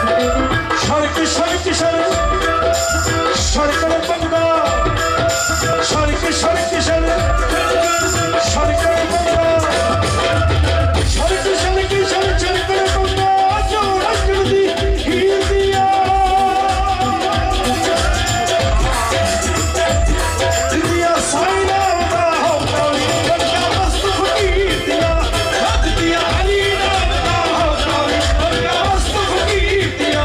सड़क सड़क सड़क सड़क बंगा सड़क सड़क सड़क सड़क बंगा सड़क सड़क सड़क सड़क बंगा जो रंग दी हीर दिया दिया साइना दा हो काली बंगा मस्त फकीर दिया हद दिया अली दा हो काली बंगा मस्त फकीर दिया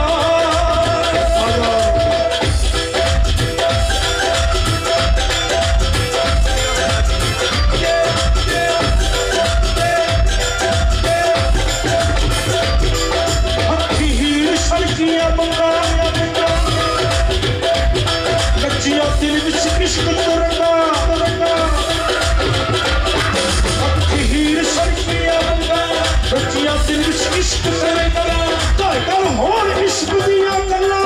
कच्चिया दिल विच इश्क तरंगा हीर सड़किया बंगा कच्चिया दिल विच इश्क तरंगा कर होर इश्क दिया गल्ला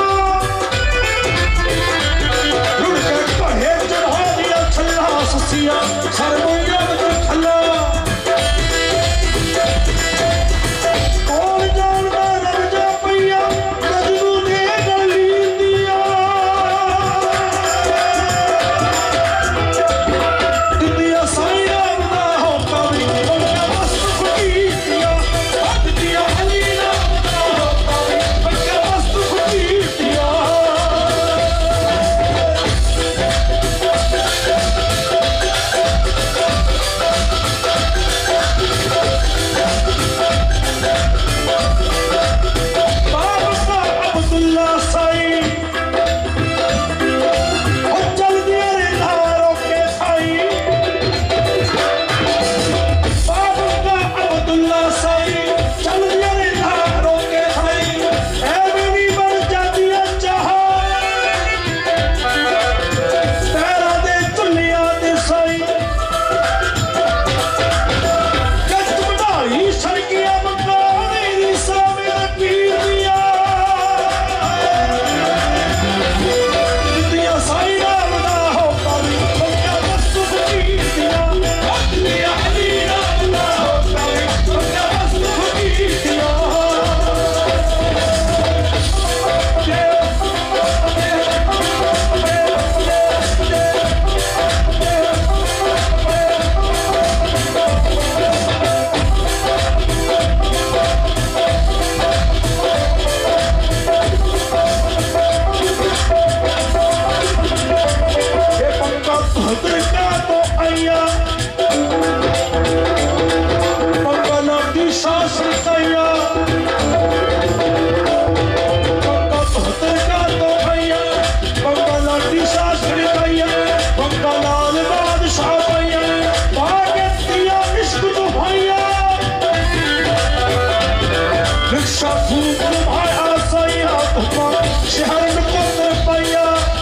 रुड़ के कहे चढ़ा दिया छल्ला ससिया सरमैया दे खल्ला कौन जानदा रब जा पैया मजनू ने गली दिया दिया साइना दा हो काली बंगा मस्त फकीर दिया हद दिया अली दा हो काली बंगा मस्त फकीर दिया बाबा अब्दुल्ला साई ओ चल दिया रे धारों के साई बाबा अब्दुल्ला साई चल दिया रे धारों के साई ऐ मेरी बन जाती चाह तेरा दे चुलिया दे साई कच बढ़ाई सड़किया बंगा मेरी सामे पीर दिया दिया साइना दा हो काली बंगा मस्त फकीर दिया हद दिया अली दा हो काली बंगा मस्त फकीर दिया ये पंगा भद्र का तो आया पंगा नाटी सांस कैया पंगा भद्र का तो आया पंगा नाटी सांस कैया पंगा लाल बादशाह भैया भागे दिया इश्क तो भैया रिक्शा फूक भाया सैया शहर में पुत्र पैया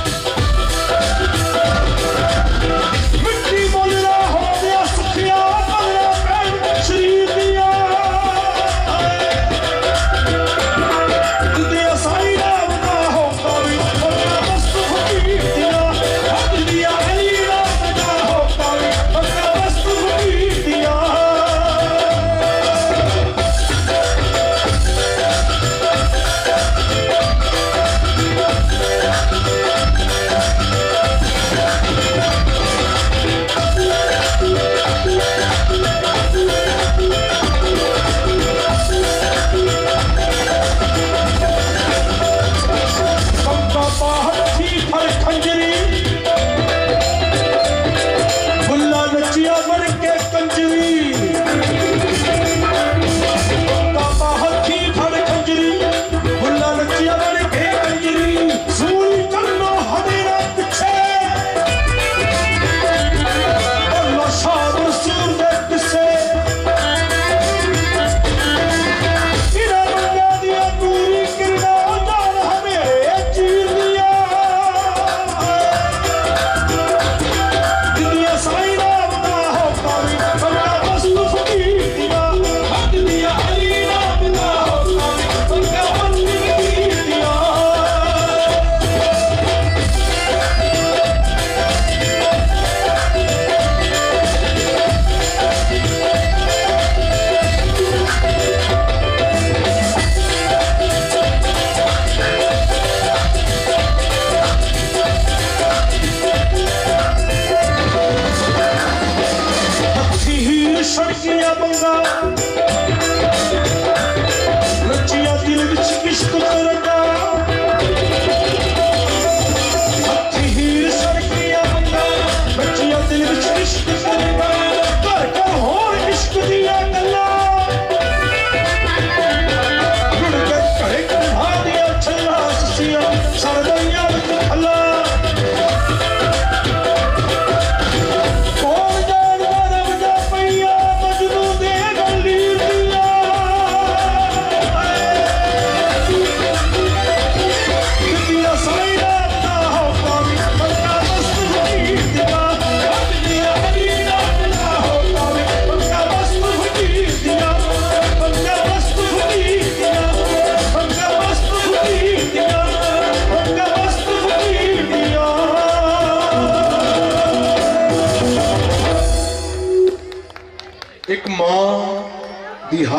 मिट्टी बोलना हो गया सुखिया बल्ला पैर शरीर दिया दिया साइना दा हो काली बंगा मस्त फकीर दिया हद दिया अली दा हो काली बंगा मस्त फकीर दिया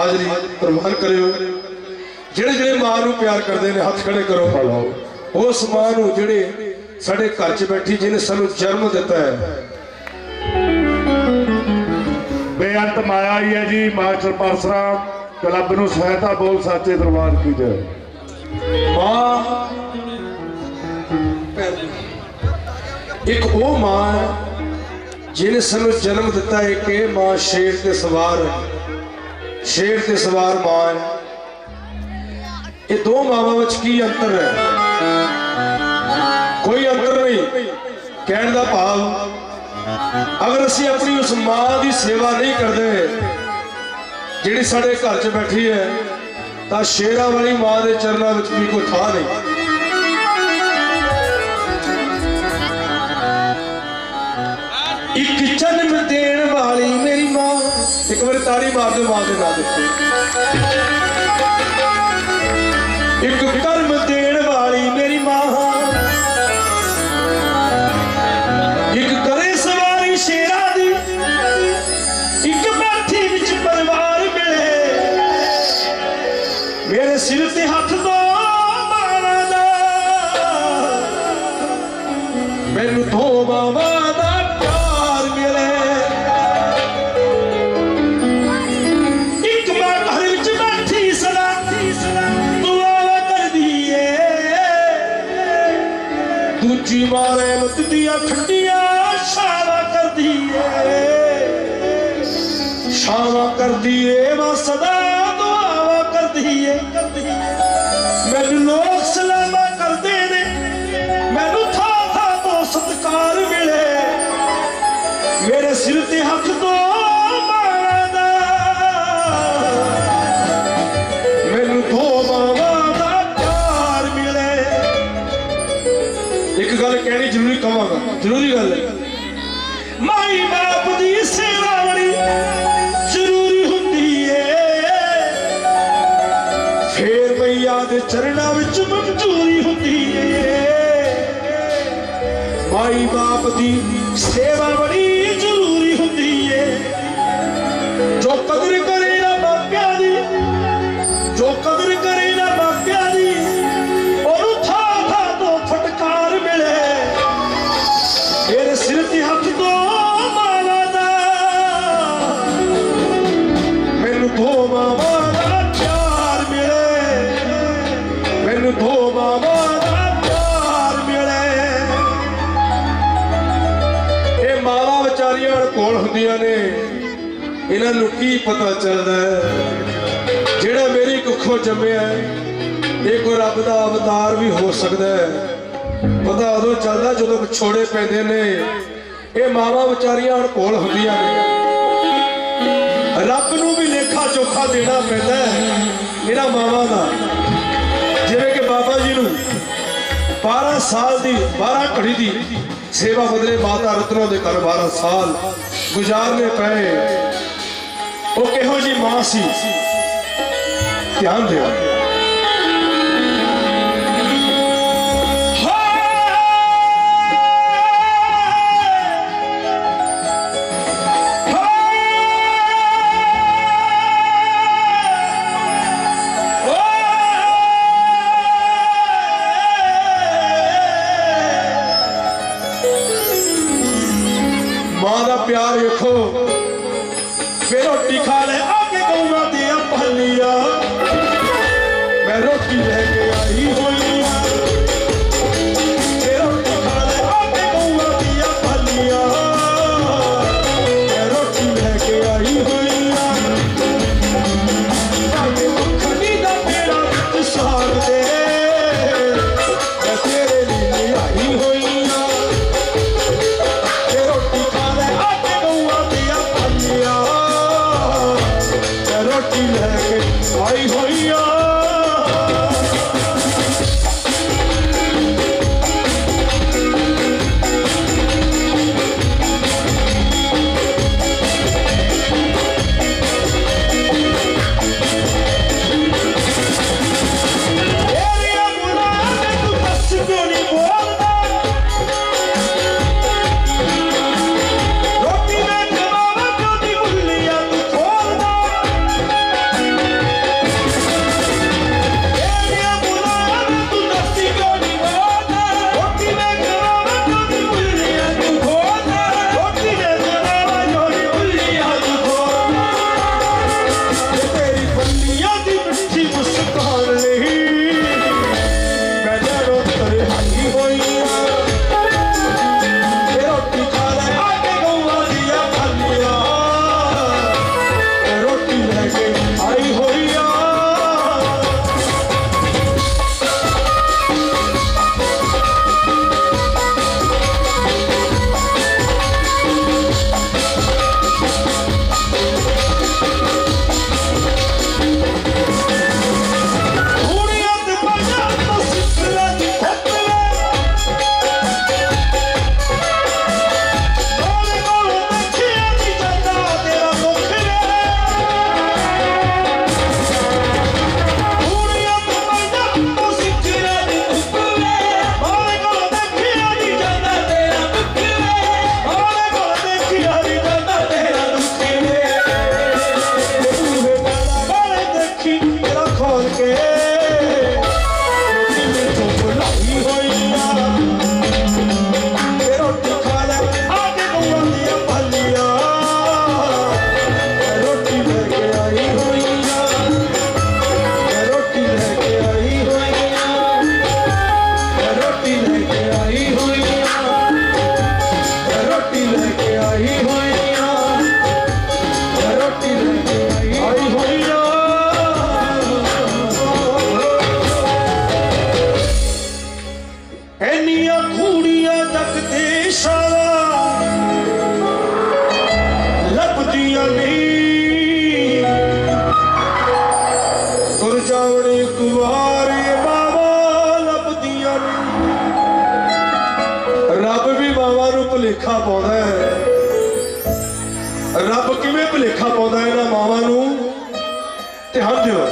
हाजरी प्रवान करो। जेड़े जेड़े मां नूं प्यार करते हैं हाथ खड़े करो। उस मां नूं जेड़े साडे घर च बैठी जिन्हें सानू जन्म दिता है। बेअंत माया ही है जी। मास्टर परसराम क्लब नूं सहायता बोल साचे दरबार की जय। मां एक वो मां जिन्हें सानू जन्म दिता है कि मां शेर ते सवार है, शेर ते सवार मां है। ये दो मावां विच की अंतर है? कोई अंतर नहीं। कहने का भाव अगर असी अपनी उस मां की सेवा नहीं करते जिहड़ी साडे घर च बैठी है तो शेरां वाली मां के चरणों में भी कोई था नहीं। एक जन्म देण वाली मेरी मां, एक बार ताड़ी मार दो मां के नाम पे। एक कर्म देण वाली मेरी मां, एक करे सवारी शेरा दी, एक बैठी विच परिवार मिले मेरे सिर ते हाथ दो मावां दा, मैनू दो मावां दा प्यार मिले। एक मां घर विच बैठी सदा दुआ कर दिए, दूजी मां रहमत दिया ठंडिया शावा कर दिए, शावा कर दिए मां सदा दुआवा कर दिए। मैनू लोग सलामा करते ने, मैनू था तो सत्कार मिले मेरे सिर ते हथ दो मावां दा, मैनू दो मावां दा प्यार मिले। एक गल कहनी जरूरी कहांगा, जरूरी गल है। माई बाप दी सेवा बड़ी जरूरी हुंदी है, फेर मैया दे चरणां विच मंजूरी हुंदी है। माई बाप दी सेवा बड़ी जरूरी हुंदी है। जो कदर करे ना मापिया दी, जो कदर करे ना मापिया दी, और था तो फटकार मिले मेरे सिर ते हथ दो मावां दा, मैनू दो मावां दा प्यार मिले, मैनू दो मावां दा प्यार मिले। ये मावां विचारियां कोल हुंदियां ने, इन्हां नूं की पता चलदा है जिहड़ा मेरी कुखों जम्मिया ये कोई रब दा अवतार भी हो सकदा है। पता उदों चलदा जदों विछोड़े पैंदे ने। ये मावां विचारियां कोल हुंदियां ने, रब नूं भी लेखा चोखा देना पैंदा है इन्हां मावां दा। जिवें कि बाबा जी नूं 12 साल दी 12 घड़ी दी सेवा बदले माता रत्नों के घर 12 साल गुजारने पे। वो किहो जी मां सी, ध्यान दो। मां का प्यार देखो, फिर रोटी खा ले आके गऊआ दिया पहलिया, मैं रोटी लेके आई हुई, फिर रोटी खा ले आके गऊआ दिया पहलिया, मैं रोटी लेके आई हुई। आगे मखनी दा पेड़ा विच साग दे, मैं तेरे लिए आई हुई। रोटी लेके आई हुई ਭੁਲੇਖਾ ਪਾਉਂਦਾ ਹੈ। ਰੱਬ ਕਿਵੇਂ ਭੁਲੇਖਾ ਪਾਉਂਦਾ ਇਹਨਾਂ ਮਾਵਾਂ ਨੂੰ? ਧਿਆਨ ਦਿਓ।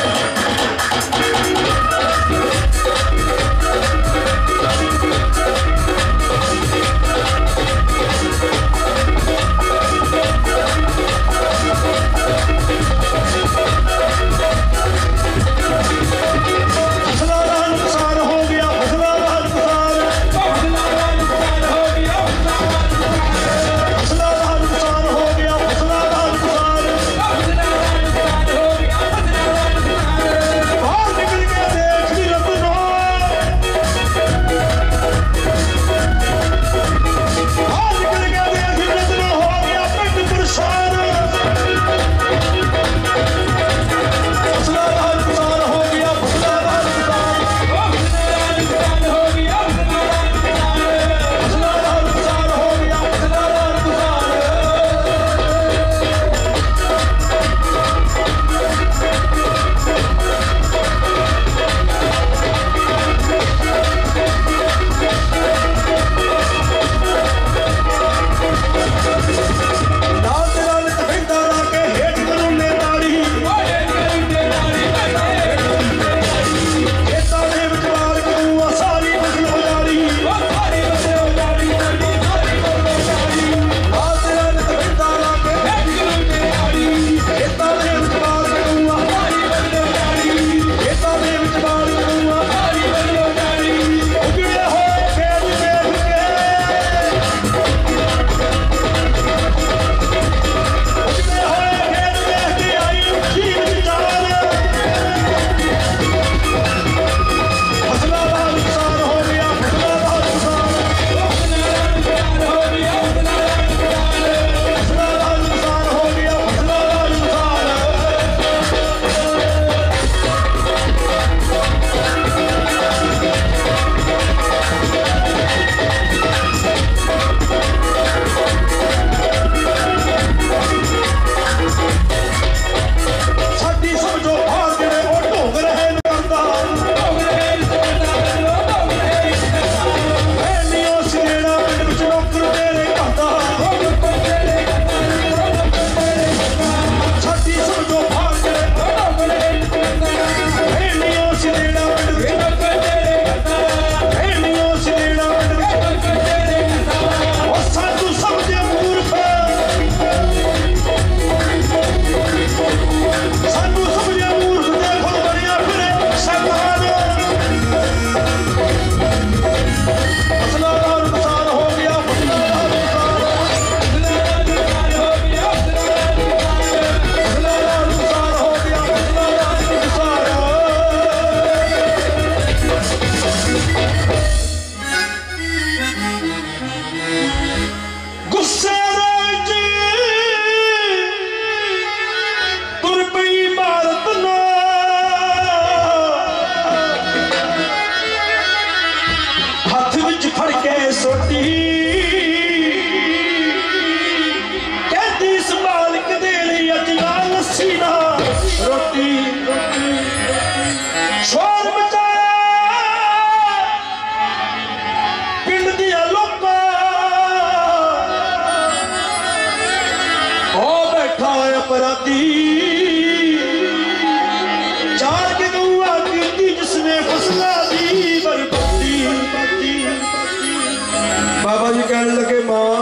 बाबा जी कहने लगे मां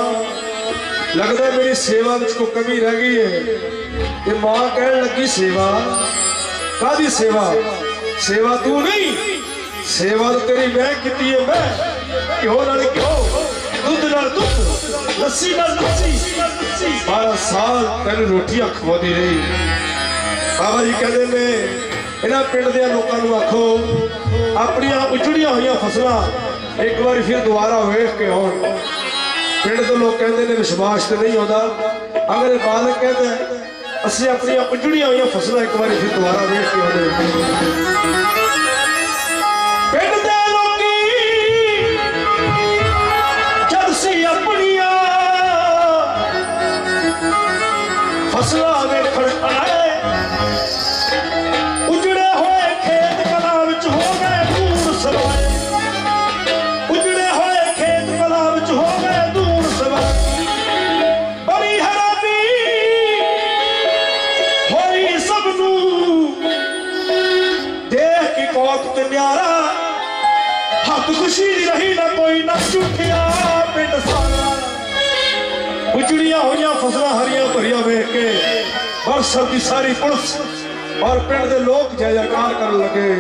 लगता है मेरी सेवा में कोई कमी रह गई है। मां कहने लगी सेवा कादी सेवा? सेवा तू नहीं, सेवा तो तेरी मैं की है। मैं घ्यो नाल घ्यो, दूध नाल दूध, लस्सी नाल लस्सी, 12 साल तेन रोटियां खवाती रही। बाबा जी कहते ने इन्हां पिंड दे लोकां नूं आखो अपनियां उजड़ियां होईयां फसलां एक बार फिर दोबारा वेख के आउण। पिंड के लोग कहते हैं विश्वास तो नहीं आता। अगर बालक कहता है असं अपनी उजड़ियां हुई फसलें एक बार फिर दोबारा वेख के आते। फसला वेखण आए उजड़े हुए खेत कला विच हो गए दूर सवाए, उजड़े हुए खेत कला विच हो गए दूर सवाए। प्यारा हथ खुशी दी रही ना कोई ना झूठिया पिंड सारा उजड़िया हुई फसल हरिया भरिया वेख के बरसत की सारी पुलिस और पिंड के लोग जय जयकार कर लगे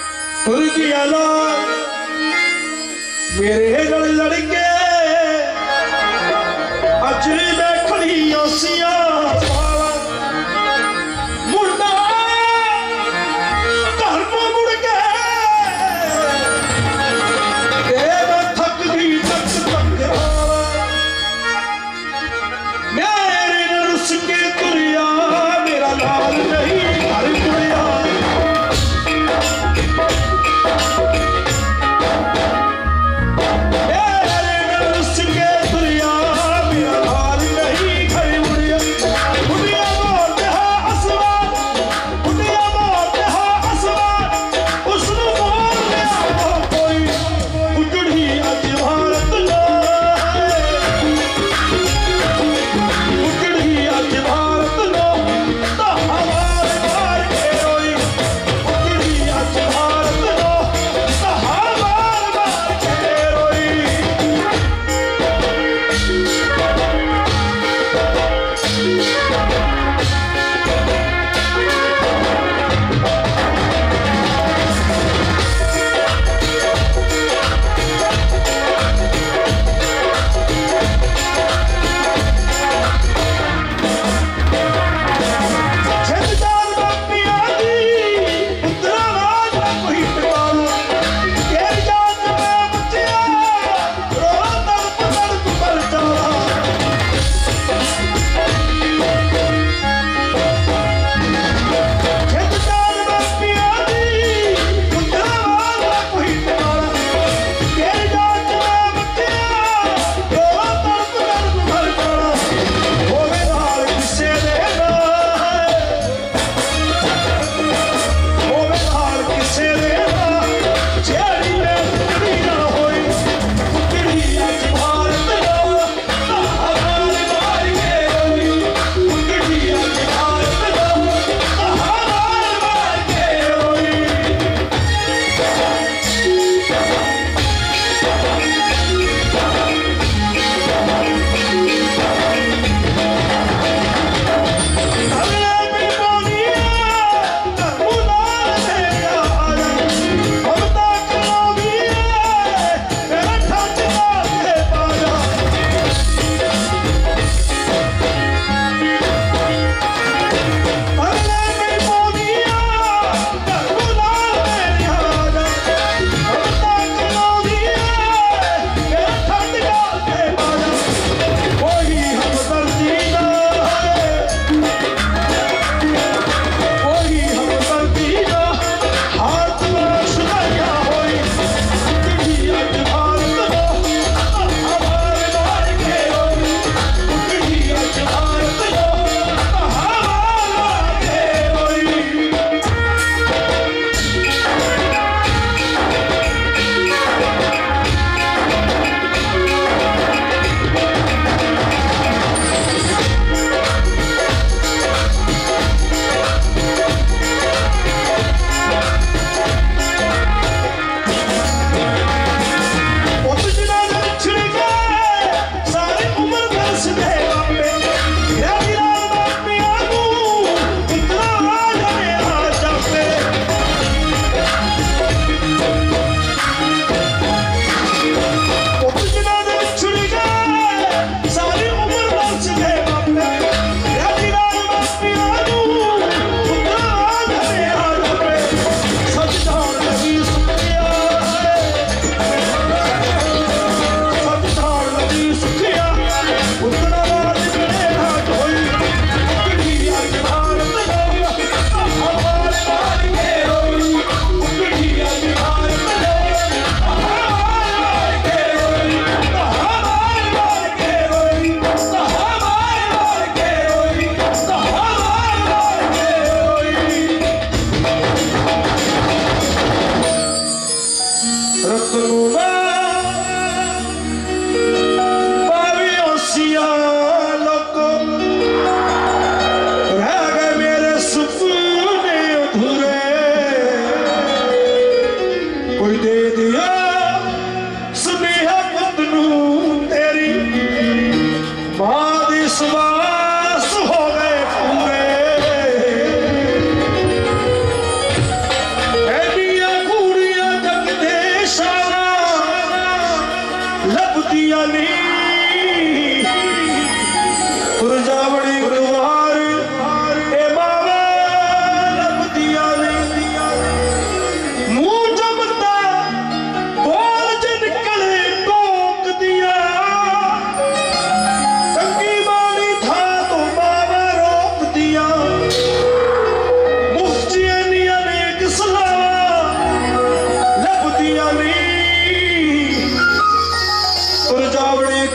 मेरे गल लड़के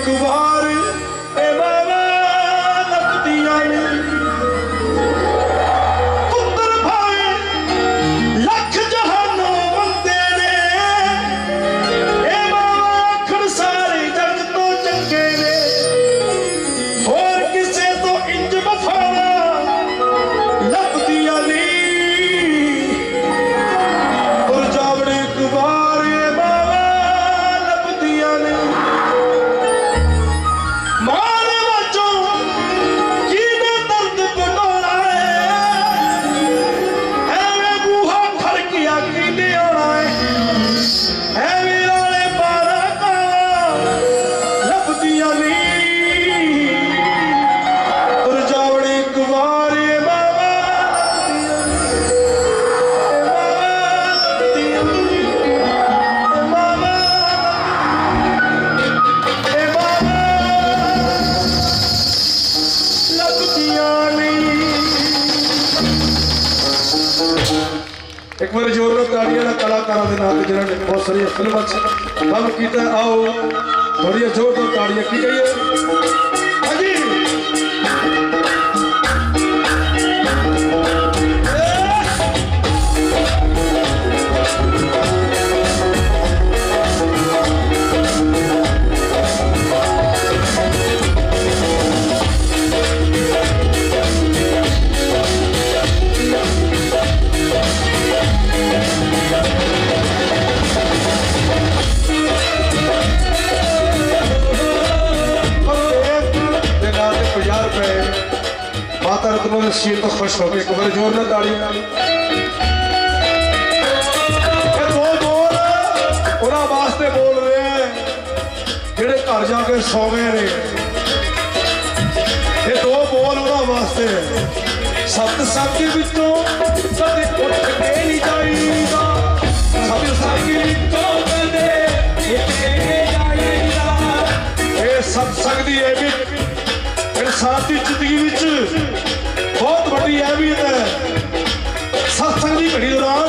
एक बार ए बाबा नपदियां ने पुत्र भावे लख जहानों बंदे ने ए बाबा आखर सारे जग तो चंगे ने और किसे तो इंज बफावा लपदियां ने और जावड़े एक बार ए बाबा लपदियां ने मारे बच्चों की ने दर्द बटोरा है एवे बूहा खड़किया की ने आना है एवे वाले बारा का लपदियां नहीं और जावड़े एक बार ए बाबा लपदियां नहीं ए बाबा ए बाबा लपदियां नहीं एक बार जोर ਨਾਲ ਤਾੜੀਆਂ ਨਾਲ ਕਲਾਕਾਰਾਂ ਦੇ ਨਾਲ ਜਿਨ੍ਹਾਂ ਨੇ ਬਹੁਤ ਸਾਰੀਆਂ ਫਿਲਮਾਂ 'ਚ ਕੰਮ ਕੀਤਾ ਆਓ ਥੋੜੀਆਂ ਜ਼ੋਰ ਨਾਲ ਤਾੜੀਆਂ ਕੀ ਕਹੀਏ ਹਾਂਜੀ माता रत्नों ने शीर तो खुश हो गए एक बार जोर ना ताड़ियां दो बोल उन्होंने वास्ते बोल रहे हैं जेड़े घर जाके सौ गए ने ये दो बोल उन्होंने वास्ते सत्संग के विचों कदे उठ के नहीं जाईदा सत्संग के विचों कदे उठ के नहीं जाईदा ये सत्संग दी है भी इंसान की जिंदगी विच बहुत बड़ी अहमियत है सत्संग की घड़ी दौरान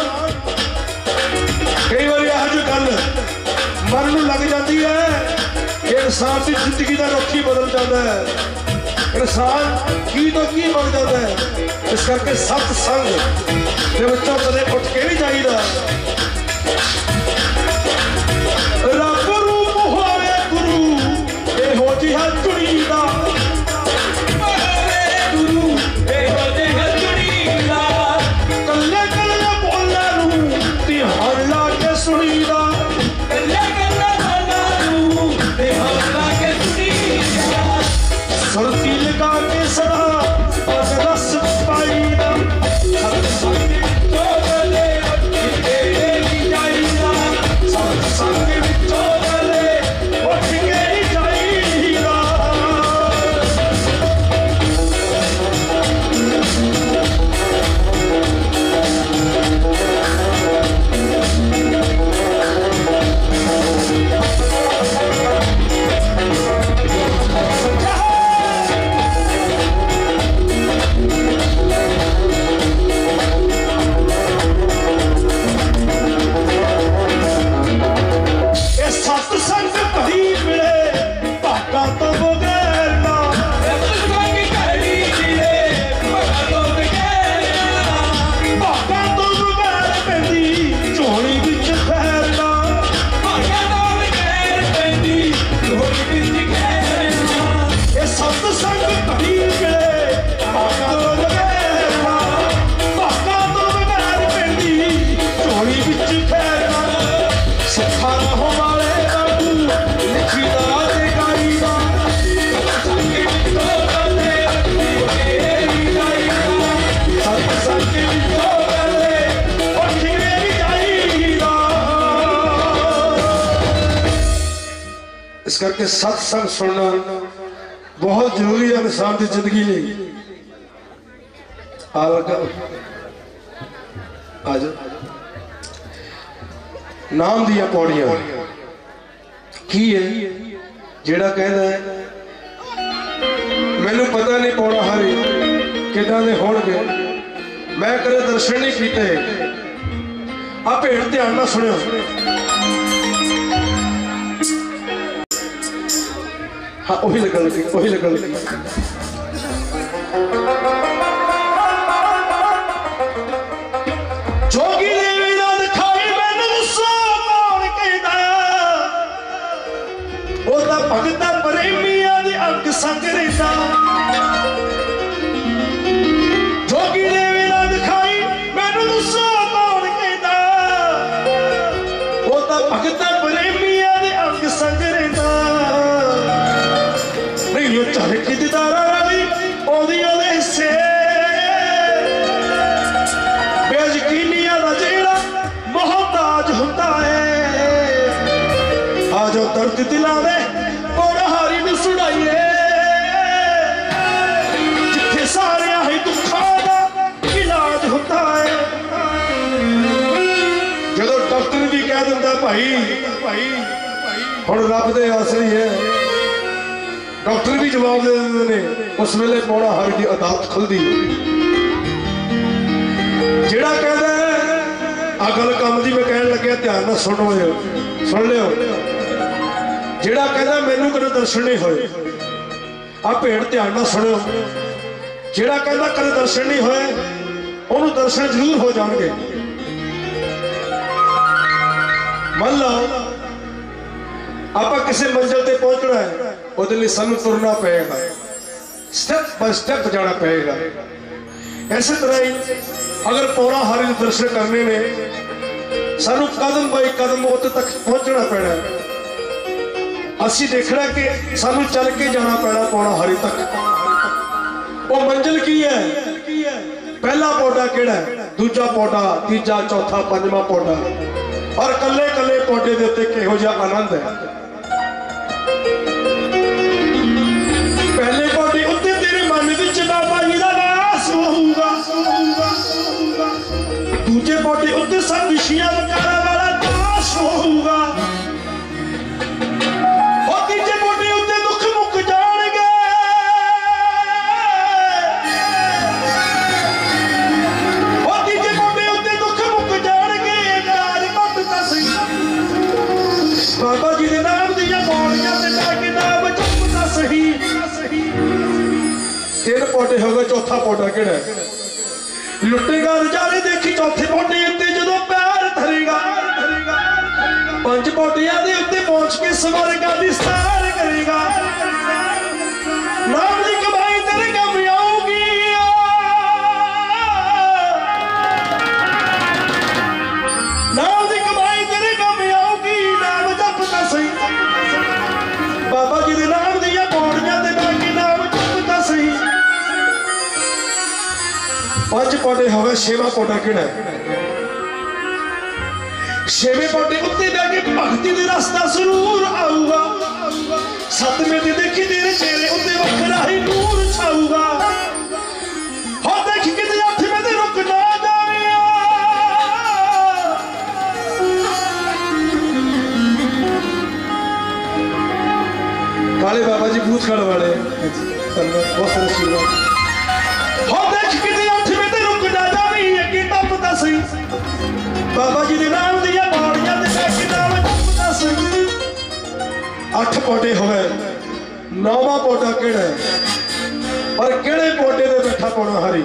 कई बार यह जो गल मन में लग जाती है कि इंसान की जिंदगी का रुख ही बदल जाता है इंसान की तो की बन जाता है इस करके सत्संग के बच्चों कदे उठ के नहीं चाहिए रब रूप होवे गुरु एहो जिहा चुनीदा सुरती लगा के सदा और रस पाईदा सत्संग विचों गले उठ के नहीं जाईदा सत्संग विचों गले उठ के नहीं जाईदा सत्संग कहीं मिले भागा तो बगैर ना सत्संग कहीं मिले भागा तो बगैर पैंदी झोली विच खैर ना भागा तो बगैर पैंदी झोली विच खैर ना ये सत्संग कहीं मिले भागा तो बगैर ना भागा तो बगैर पैंदी झोली विच खैर ना सिखा रहो इस करके सत्संग सुनना बहुत जरूरी है इंसान की जिंदगी में आ लगा आज नाम दिया पौड़ियां की है जेड़ा कहना है मैनू पता नहीं पौड़ा हरे किदां दे होणगे मैं कदे दर्शन नहीं कीते आ भेड़ ध्यान नाल सुनियो हाँ वही लगन लगी, वही लगन लगी। जोगी देवी ना दिखाई मैनू गुस्सा कौन कहदा ओ ता भगता प्रेमिया दी अंग संग रहिंदा जोगी देवी ना दिखाई मैनू गुस्सा कौन कहदा ओ ता भगता प्रेमिया दी अंग संग रहिंदा नहीं ओ चाहे कि दीदारा रवि ओदी ओदे हिस्से बेयकीनिया दा जेड़ा मोहताज हुंदा है आ जो दर्द दिलां दे पौड़ा हारी नूं सुनाइए जिथे सारे ही दुखां दा इलाज हुंदा है जदों डॉक्टर भी कह दिंदा भाई हुण रब दे आसरी है, डॉक्टर भी जवाब दे दिंदे ने, उस वेले पौड़ा हारी दी अदालत खुलदी। जेड़ा कहदा आ गल काम दी मैं कहन लग्या ध्यान नाल सुन लियो। जेड़ा कहदा मैनू कदे दर्शन नहीं होए आ भेड़ ध्यान नाल सुनियो। जेड़ा कहदा कदे दर्शन नहीं होए ओनू दर्शन जरूर हो जाणगे। मान लो आपां किसी मंजिल ते पहुंचना है, ਉਹਦੇ ਲਈ ਸਾਨੂੰ ਤੁਰਨਾ ਪਏਗਾ, ਸਟੈਪ ਬਾय ਸਟੈਪ ਜਾਣਾ ਪਏਗਾ। ਇਸੇ ਤਰ੍ਹਾਂ ਹੀ ਅਗਰ ਪੌੜਾ ਹਾਰੀ ਦੇ ਦਰਸ਼ਨ ਕਰਨੇ ਨੇ ਸਾਨੂੰ ਕਦਮ ਬਾਈ ਕਦਮ ਉੱਥੇ ਤੱਕ ਪਹੁੰਚਣਾ ਪੈਣਾ। ਅਸੀਂ ਦੇਖਣਾ ਕਿ ਸਾਨੂੰ ਚੱਲ ਕੇ ਜਾਣਾ ਪੈਣਾ ਪੌੜਾ ਹਾਰੀ ਤੱਕ। ਉਹ ਮੰਜ਼ਿਲ ਕੀ ਹੈ? ਪਹਿਲਾ ਪੌੜਾ ਕਿਹੜਾ ਹੈ, ਦੂਜਾ ਪੌੜਾ, ਤੀਜਾ, ਚੌਥਾ, ਪੰਜਵਾਂ ਪੌੜਾ, ਔਰ ਕੱਲੇ ਕੱਲੇ ਪੌੜੇ ਦੇ ਉੱਤੇ ਕਿਹੋ ਜਿਹਾ ਆਨੰਦ ਹੈ। पहले पौधे उत्ते तेरे मन विच बाबा जी दा वास होऊगा, दूजे पौधे उत्ते सब विशियां वकारा वाला दास होऊगा, और तीजे पौधे उत्ते दुख मुक जाणगे, और तीजे पौधे उत्ते दुख मुक जाणगे। नाल मत दस बाबा जी दे नाम दियां पौड़ियां ते जाके नाम जपदा सही। तीन पौधे हो गए, चौथा पौधा केड़ा है? लुटेगा नजारे देखी चौथे पौधे उत्ते जदों पैर धरेगा, पंज पौधियां दे उत्ते पहुंच के स्वर्ग दी सैर करेगा। नाम दी कमाई तेरे कम आऊगी, नाम दी कमाई तेरे कम आऊगी। नाम जपदा सही बाबा जी दे नाम दियां पौड़ियां ते बाकी नाम जपदा सही। पांच पौधे हो गए, छेवां पौधा किहड़ा है? छेवें पौधे उत्ते बह के भगती दे रस्ता जरूर आऊगा। सतवें ते देखी तेरे चेहरे उत्ते वखरा ही नूर छाऊगा। हो देख किते अठवें ते रुक ना जावे, काले बाबा जी भूतखड़ वाले बहुत सारे आशीर्वाद। हो देख किते अठवें ते रुक ना जावे, अगे टपदा सही बाबा जी दे नाम दियां पौड़ियां ते बैठ नाम जपदा सही। अठ पौधे हो गए, नौवां पौधा किहड़ा है और किहड़े पौधे ते बैठा पौड़ा हारी?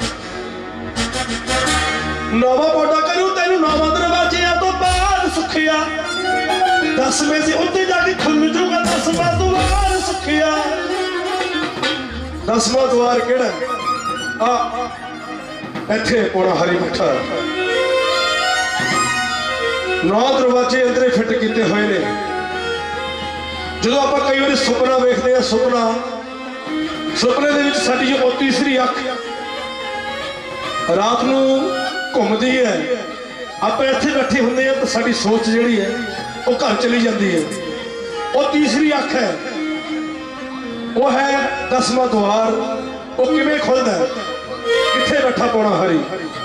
नौवां पौधा करूं तैनू नौवां दरवाजियां तो बाहर सुखिया, 10वें से उत्ते जाके खुल जूगा 10वां द्वार सुखिया। 10वां द्वार किहड़ा है? इत्थे पौड़ा हारी बैठा। 9 दरवाजे अंदरे फिट किए हुए ने। जो आप कई बार सुपना वेखते हैं, सुपने दे विच साडी जो तीसरी अख रात नूं घूमदी है, आप इत्थे बैठे हुंदे हैं तो साडी सोच जिहड़ी है वो घर चली जाती है। वो तीसरी अख है, वो है 10वां द्वार। वो किवें खुलदा है? कित्थे बैठा पौड़ा हारी?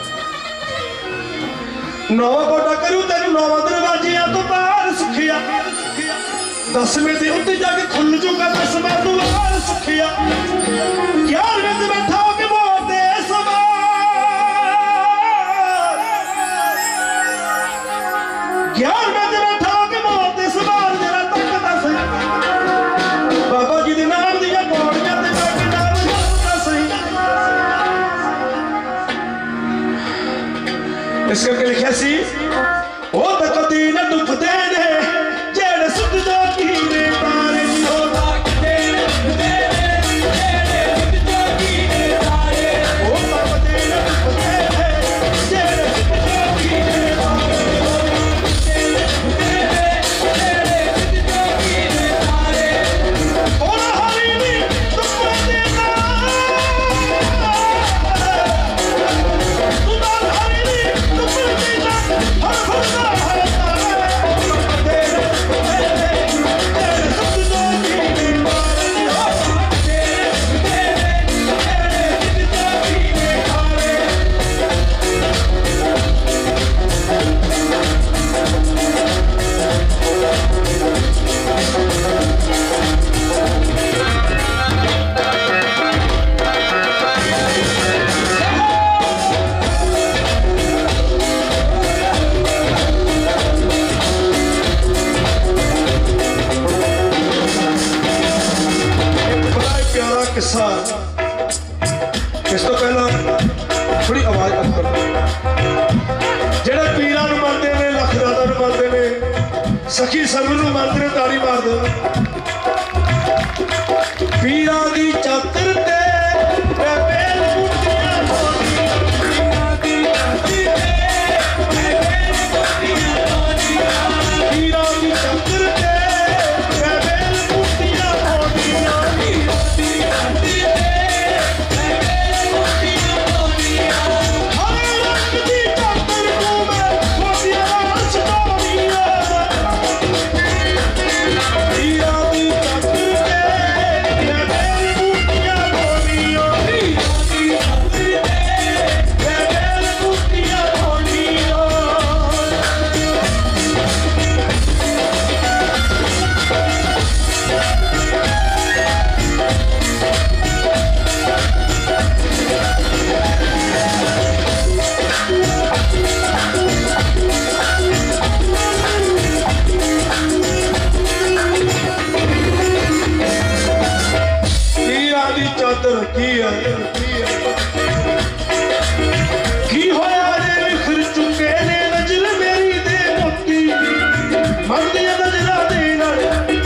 नौवां पौधा करूं तैनू नौवां दरवाजियां तो बाहर सुखिया, 10वें ते उत्ते जाके खुल जूगा 10वां द्वार सुखिया। 11वें ते बैठा होके मोर दे सवार, 11वें ते बैठा होके मोर दे सवार। जरा तकदा सही बाबा इस करके लिखा सी वो तो कदी न डुबदे ने जेड़े सुध जो कीने तारे नी हो ताकदे न डुबदे ने जेड़े सुध जो कीने तारे वो तो कदी न डुबदे ने जेड़े सुध जो कीने तारे वो ताकदे न डुबदे ने जेड़े सुध जो कीने तारे ओ हरी नी डुबदे ना तू ना हरी नी डुबदे ना हर भरदा हर तारे किस्सा इस तो पहला थोड़ी आवाज अप कर जेड़े पीरां नूं मनदे ने लखदादा नूं मनदे ने सखी सरव नूं मनदे ने ताड़ी मार दो पीरां दी चादर ते बेल बूटियां धोनी पीरां दी चादर ते बेल बूटियां धोनी पीरां दी चादर ते बेल बूटियां धोनी चादर की होया ने लिखर चुके ने नजर मेरी दे मोती मन दिया नजरा दे नाल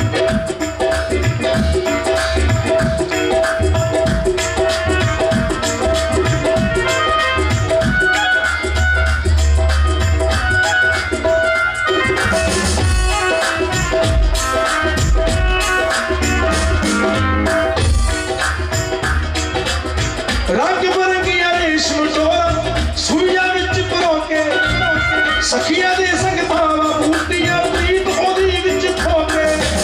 रंग बरंगिया रेशम डोरा सुइया विच परोके सखिया दे संग भावा बूटियां प्रीत ओदी विच खोके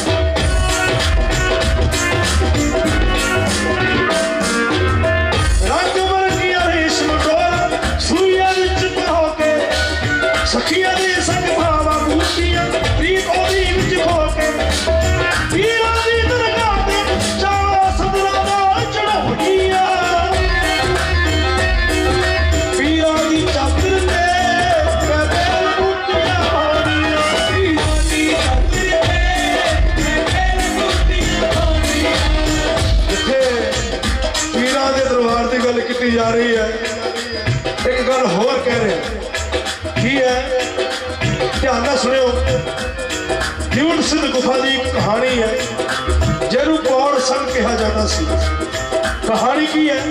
रंग बरंगिया रेशम डोरा सुइया विच परोके सखिया दे संग भावा बूटियां प्रीत ओदी विच खोके पीरां दी दरगाह ते चावा सदरा दा चढ़ाउणिया की जा रही है एक गल होर कह रहे की है ध्यान ना सुनियो जीवन सिद्ध गुफा की कहानी है जेरू पौड़ संग कहा जाता सी कहानी की है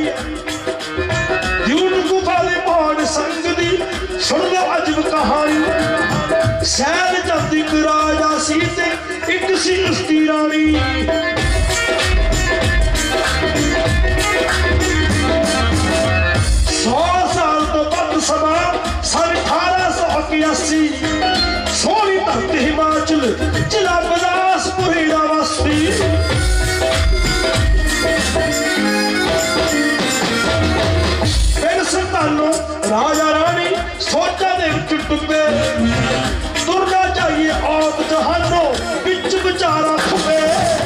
जीवन गुफा के पौड़ संग दी सुन लो अजब कहानी सैल जाती एक राजा सी ते एक सी उसकी रानी 100 साल तो बाद समा सन 1881 सोनी धरती हिमाचल जिला बिलासपुरी दा वासी फिर संतानों राजा रानी सोचा दे विच डुबे तुरना चाहिए आप जहानों बिच विचारा खुबे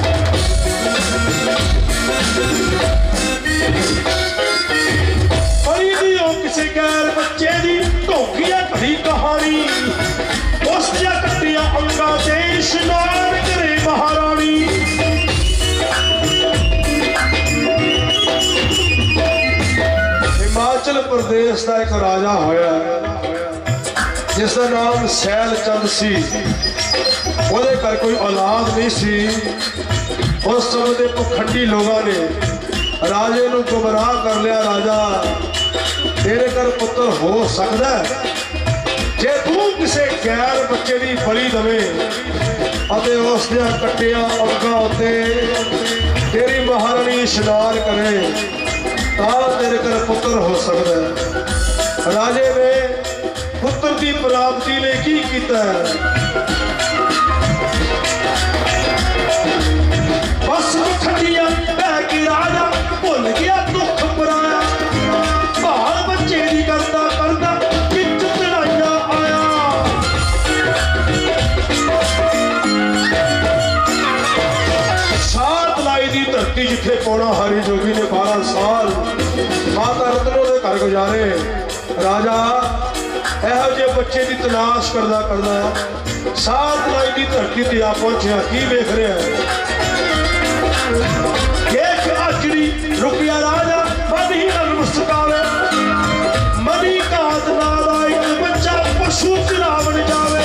किसी गैर बच्चे दी ढोकिया घड़ी कहानी उस कटिया अंगा से इशनान करे महारानी हिमाचल प्रदेश का एक राजा होया जिसका नाम सैल चंद सी, ਉਹਦੇ घर कोई औलाद नहीं सी। उस समय के पखंडी लोगों ने राजे नूं गुमराह कर लिया, राजा तेरे घर पुत्र हो सकता है जे तू किसी गैर बच्चे की बलि दवे और उस कट्टिया अंगों उत्ते तेरी महारानी इशनान करे तो तेरे घर पुत्र हो सकता है। राजे ने पुत्र की प्राप्ति ने की किया है? बस खटिया बह के राजा भुल गया दुख पराया, भाल बच्चे की करता करता बिच चढ़ाइया आया। सात लाई दी धरती जिथे पौड़ा हरी जोगी ने 12 साल माता रत्नों के घर गुजारे। राजा ਇਹੋ ਜਿਹੇ ਬੱਚੇ ਦੀ ਤਲਾਸ਼ ਕਰਦਾ ਕਰਦਾ ਸਾਤ लाई ਦੀ ਧਰਤੀ ਤੇ ਆ ਪਹੁੰਚਿਆ। ਕੀ ਵੇਖ ਰਿਹਾ ਦੇਖ ਅਜੜੀ ਰੁਕਿਆ ਰਾਜਾ ਮਨੀ ਨਾਲ ਮੁਸਕਾਵੇ, ਮਨੀ ਕਾਤ ਨਾਲ ਇੱਕ ਬੱਚਾ ਪਸ਼ੂ ਚਰਾਵਣ ਜਾਵੇ।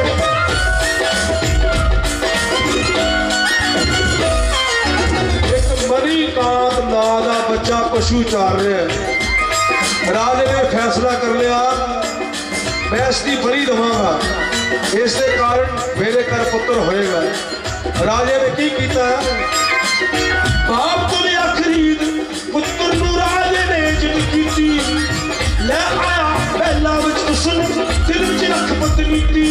ਇੱਕ ਮਨੀ ਕਾਤ ਨਾਂ ਦਾ ਬੱਚਾ ਪਸ਼ੂ ਚਾਰ ਰਿਹਾ। ਰਾਜੇ ਨੇ फैसला कर लिया मैं इसकी बलि दवांगा, इसके कारण मेरे घर पुत्र होएगा। राजे ने की किया? बाप को लिया खरीद पुत्र नूं राजे ने जिद की ले आया पहला विच सुन दिल विच रख पत्नी दी।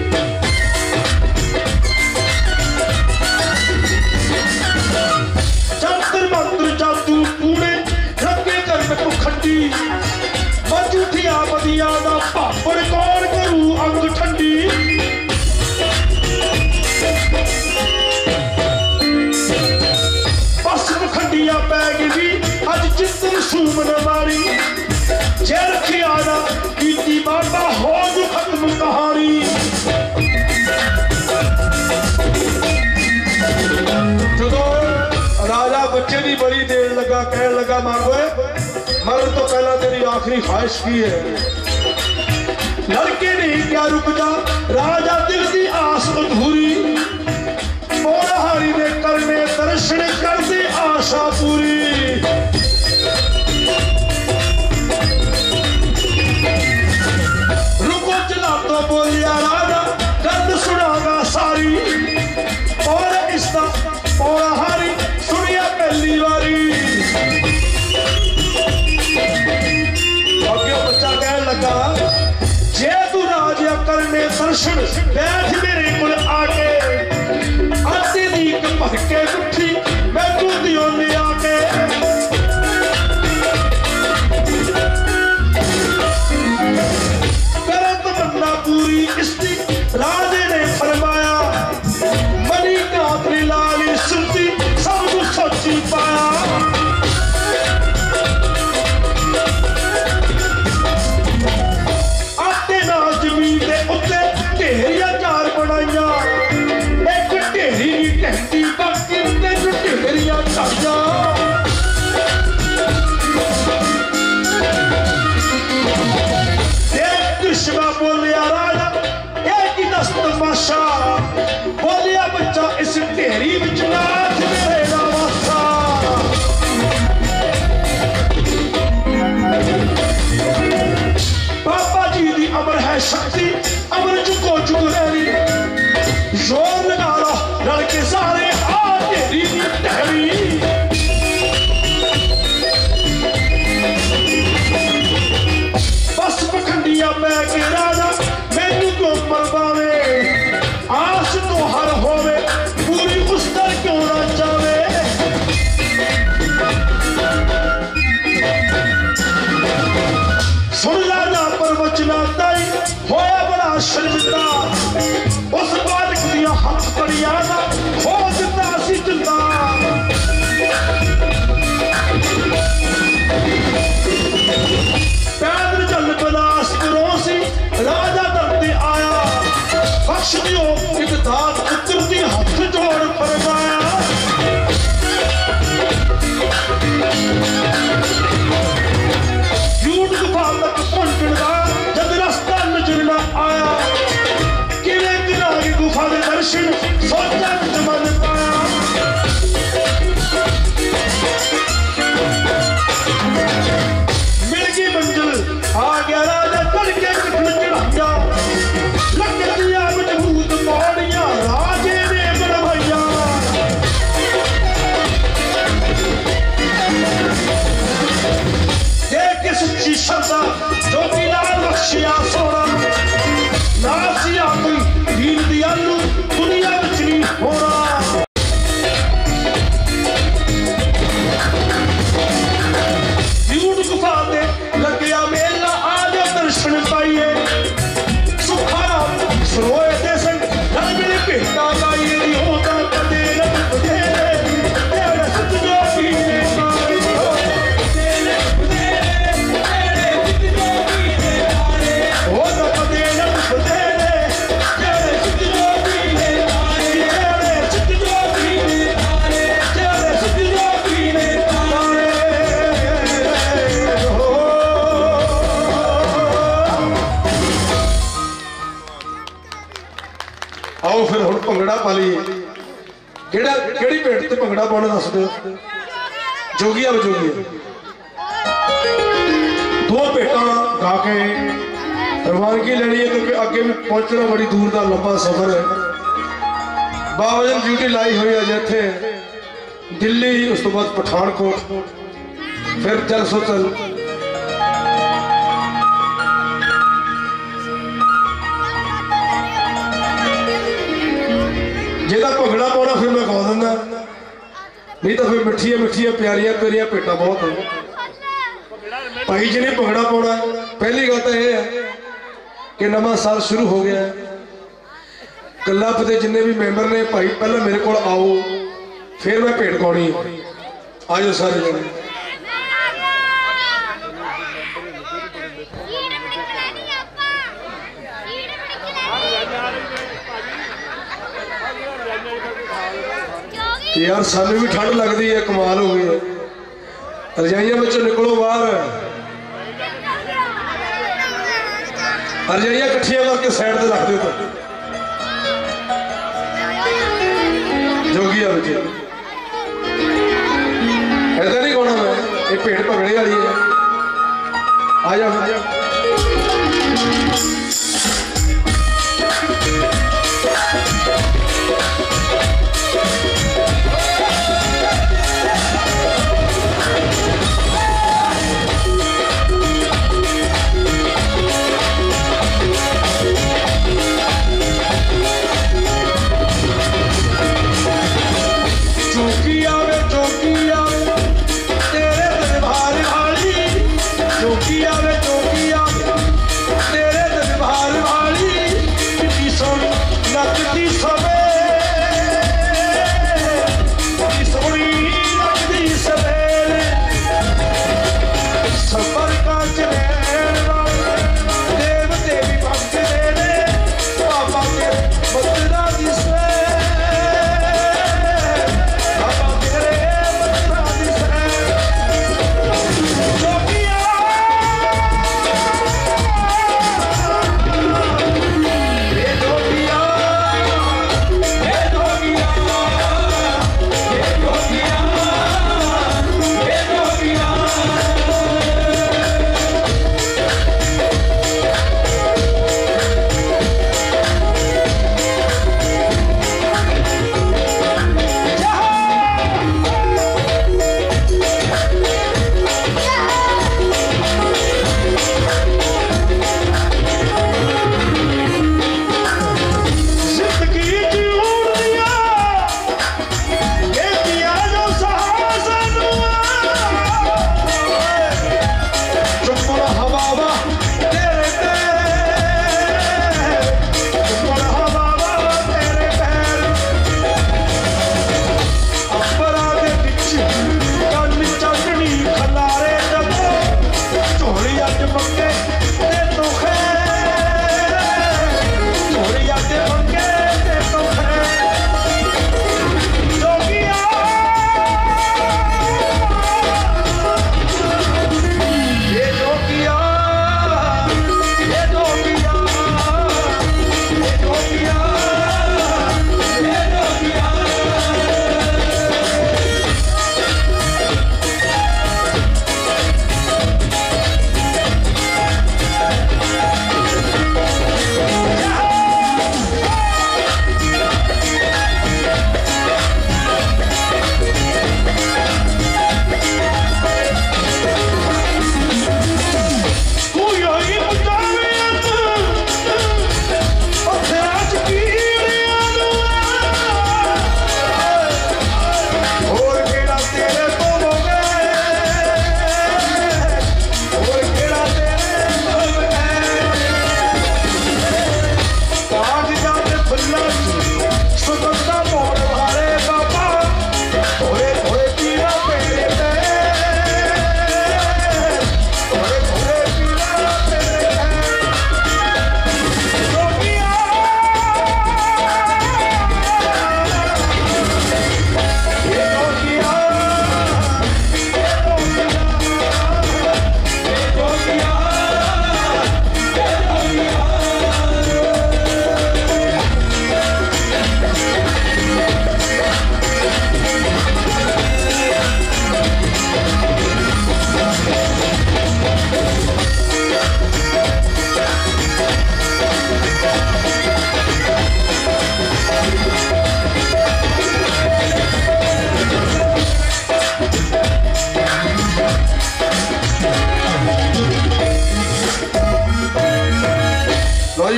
जंतर मंत्र जादू टूणे रखे कर में पखंडी, झूठिया बदिया दा पापड़ कौन करू अंग ठंडी। बस पखंडिया पै गई अज जिंदन सूमन मारी, जे रखिया ना कीती बाबा हो जू खत्म कहानी। जो राजा बच्चे की बलि देन लगा कहन लगा मांगो मरण तो पहला तेरी आखिरी ख्वाहिश की है। लड़के ने क्या रुक जा राजा दिल की आस अधूरी, मोरहारी ने करने दर्शन कर दे आशा पूरी। रुको चला तो बोलिया राजा दर्द सुनागा सारी, और इसका मोरहारी सुनिया पहली बारी। जे तू राजा करने दर्शन बैठ मेरे को आके, आटे दी भर के मुट्ठी मैं तू दियो ले आके। करत बंदा पूरी इसकी राजे ने फरमाया, मनी कातरी लाली सुनती सब कुछ सोची पाया। ढेरिया चार बनाइया, एक ढेरी नहीं कहती बाकी तीन ढेरिया चाइया। कृष्णा बोलिया राजा एक ही दस तमाशा, बोलिया बच्चा इस ढेरी विच नाथ मेरे दा वासा। बाबा जी दी अमर है शक्ति, अमर चुको चुक रही, जोर लगा लो लड़के सारे हाथ तेरी टहरी। बस पखंडिया पै के राजा मैनू क्यों मरवावे, आस तो हर होवे पूरी उस दर क्यों ना जावे। सुन लाना पर बचना ताई होया बड़ा शर्मिंदा, उस बालक दिया हाथ पड़िया ना हो जिंदा सी जिंदा। पैदल चल बिलासपुरों से राजा दरते आया, बख्श दियो एक दात पुत्र दी हाथ जोड़ फरमाया। झूठ गुफा तक पहुंचने का जब रास्ता नजर न आया, पा लीए केड़ी भेंट ते भंगड़ा पाना दस दो जोगिया बजोगिया दो भेटां गा के रवानगी लेनी है क्योंकि अगे भी पहुंचना बड़ी दूर का लंबा सफर है। बावजन ड्यूटी लाई हुई है जिथे दिल्ली उस तो बाद पठानकोट फिर चल सो चल जेदा भंगड़ा पाना फिर मैं गा दिना नहीं तो फिर मिठिया मिठिया प्यारिया तेरिया भेटा बहुत है भाई जी ने भंगड़ा पाना। पहली गल तो यह है कि नवा साल शुरू हो गया क्लब के जिन्ने भी मैंबर ने भाई पहले मेरे को आओ फिर मैं भेंट गानी आज सारे जने यार सानू भी ठंड लगती है कमाल हो गई है रजाइया बच्चों निकलो बाहर रजाइया कट्ठिया करके साइड से रख दो जोगिया बच्चे ऐसा नहीं गाना मैं ये भेंट भंगड़े वाली है आ जा चौकी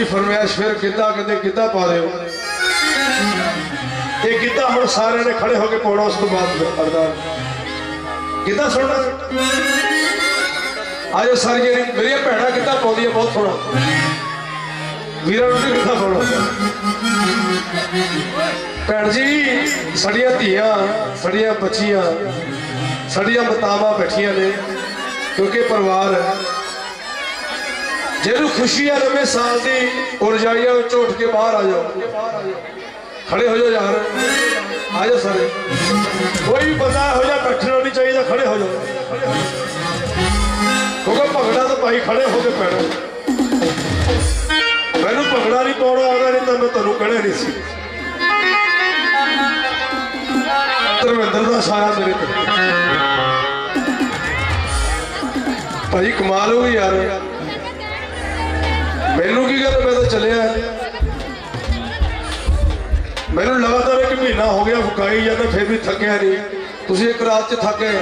फरमाइश फिर गिद्धा कहते गिद्धा पा दो ये गिद्धा हम सारे ने खड़े होके पाना उस तो बाद अरदास गिद्धा सुनना आज सारी मेरी भैन गिद्धा पाँदी है बहुत सोना वीर गिद्धा पाना भैन जी साड़िया धियां साड़िया बच्चियां साड़िया मातावां बैठिया ने क्योंकि परिवार है जेनू खुशी है नवे साल की रजाइया झोट के बाहर आ जाओ खड़े हो जाओ यार आ जाओ सारे कोई भी बंदा हो जाए बैठना नहीं चाहिए खड़े हो जाओ क्योंकि भंगड़ा तो भाई खड़े होके पैना मैनू भंगड़ा नहीं पाना आता नहीं तो मैं तुहानू कहना नहीं सी धर्मेंद्र का सारा मेरे पे भाई कमाल हो गई यार मैनू की गल मैं तो चलिया मैनू लगातार एक महीना हो गया फुकाई जाता फिर भी थकिया नहीं तुसी एक रात च थक गए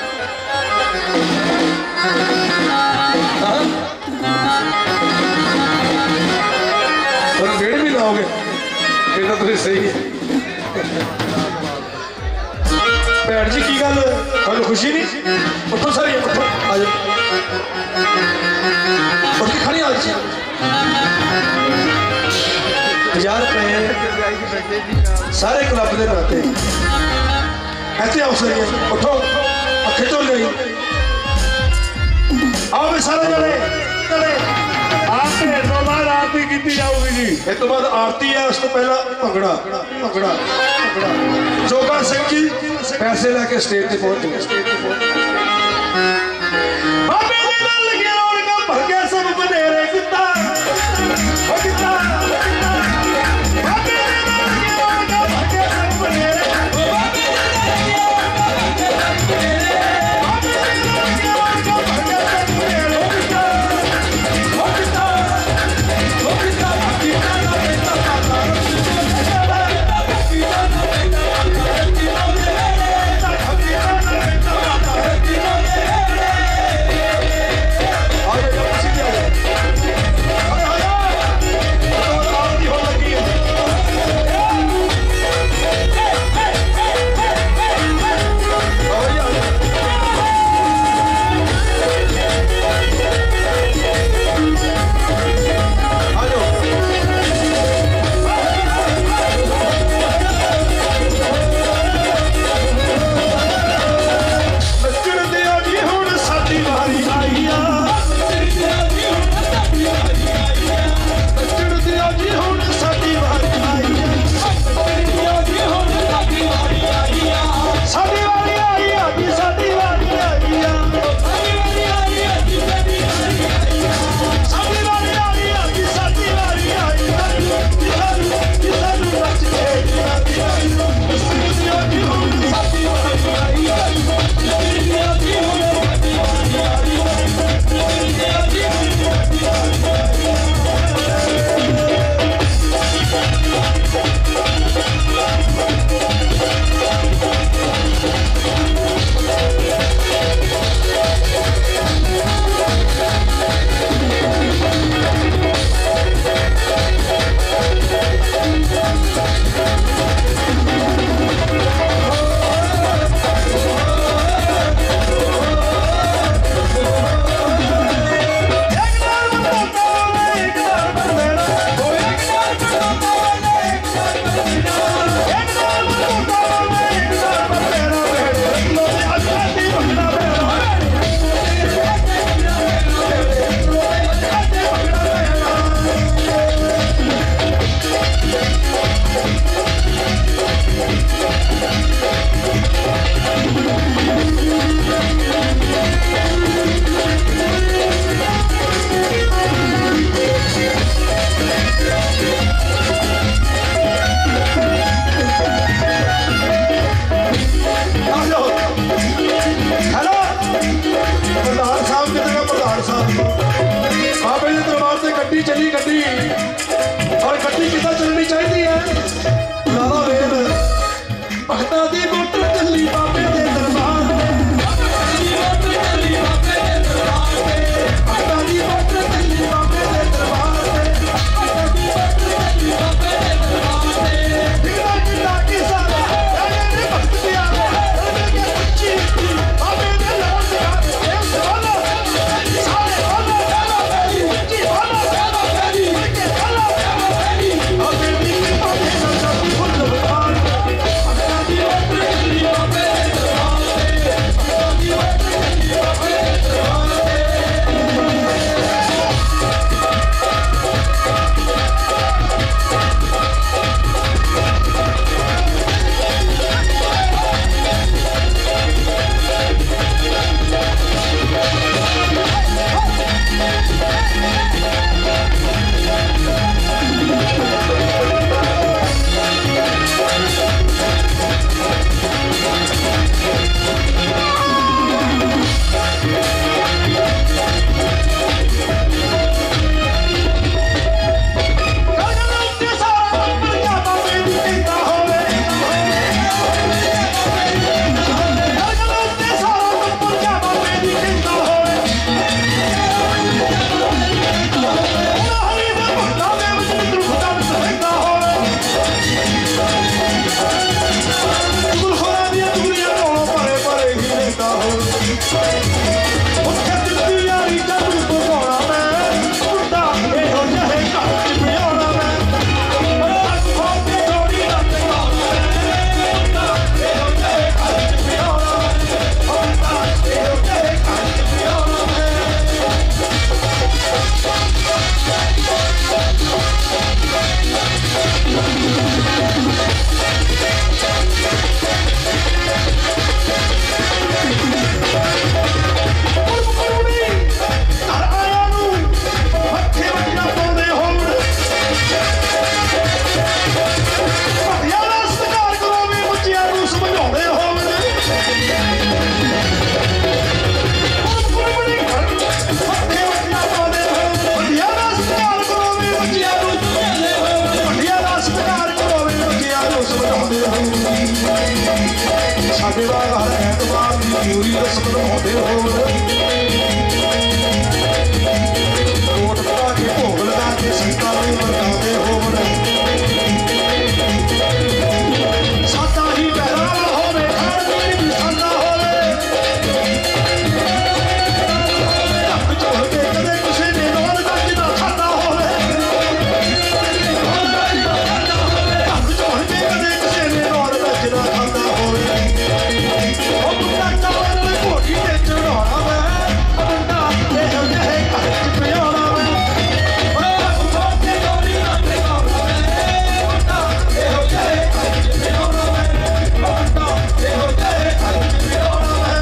पर 1.5 महीना हो गया फिर तो तुसी सही है भैन जी की गल तुहानू खुशी नहीं उठो सारी उठो आ जाओ उठ के खड़ी आ जाओ 50 रुपए सारे क्लब के नाते ऐसे आओ सही उठो अखे तो नहीं आओ भी सारे जने चले आपके तो बाद आरती की जाऊगी जी इस तो बाद आरती है उस तो पहला भंगड़ा भंगड़ा भंगड़ा जोगा सिंह जी पैसे लेके स्टेज पे पहुंच गए बाबे दे नाल लगे रौनका भर गया सब बनेरे किता ओ किता बाबे दे नाल लगे रौनका भर गया सब बनेरे बाबे दे नाल लगे रौनका भर गया सब बनेरे बाबे दे नाल लगे रौनका भर गया सब बनेरे ओ किता ओ किता ओ किता किता ना बेटा पाता ਮਜ਼ਦੂਰੀ ਰਸਮ ਨਿਭਾਉਂਦੇ ਹੋਣ ਕੋਟ ਪਾ ਕੇ ਭੋਗ ਲਗਾ ਕੇ ਸੰਤਾਂ ਨੂੰ ਵਰਤਾਉਂਦੇ ਹੋਣ ਸਾਡਾ ਹੀ ਪਹਿਰਾਵਾ ਹੋਵੇ ਖਾਣ ਪੀਣ ਵੀ ਸਾਡਾ ਹੋਵੇ ਢੱਕ ਝੋਲ ਕੇ ਕਦੇ ਕਿਸੇ ਨੇ ਨੌਨ ਗੱਜ ਨਾ ਖਾਦਾ ਹੋਵੇ ਢੱਕ ਝੋਲ ਕੇ ਕਦੇ ਕਿਸੇ ਨੇ ਨੌਨ ਗੱਜ ਨਾ ਖਾਦਾ ਹੋਵੇ ਉਹ ਮੁੰਡਾ ਚਾਵਲ ਤੇ ਘੋਟੀ ਤੇ ਚੜਾਉਣਾ ਮੈਂ ਮੁੰਡਾ ਇਹੋ ਜਿਹੇ ਘਰ ਚ ਪਿਆਉਣਾ ਮੈਂ ਉਹ ਸੋਚੇ ਗੋਲੀ ਨਾ ਪਿਆਉਣਾ ਮੈਂ ਮੁੰਡਾ ਇਹੋ ਜਿਹੇ ਘਰ ਚ ਪਿਆਉਣਾ ਮੈਂ ਮੁੰਡਾ ਇਹੋ ਜਿਹੇ ਘਰ ਚ ਪਿਆਉਣਾ ਮੈਂ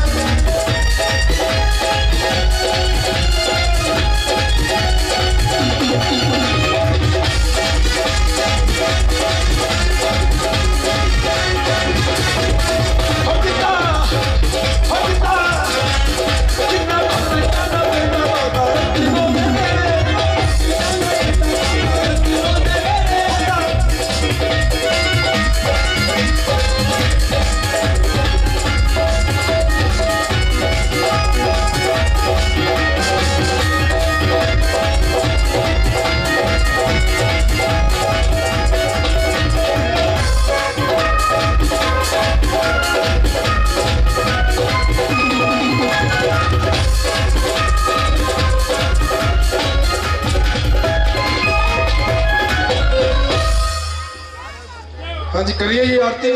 हाँ जी करिए जी आरती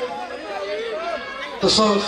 तो सो